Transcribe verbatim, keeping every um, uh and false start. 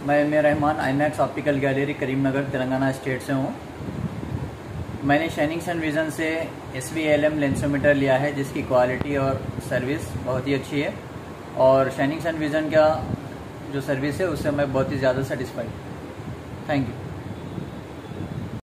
मैं M A Rahman IMAX optical gallery Karimnagar Telangana state से हूँ। मैंने शाइनिंग सन विज़न से S V L M lensometer लिया है जिसकी क्वालिटी और सर्विस बहुत ही अच्छी है और शाइनिंग सन विज़न का जो सर्विस है उससे मैं बहुत ही ज़्यादा सेटिस्फाइड। Thank you.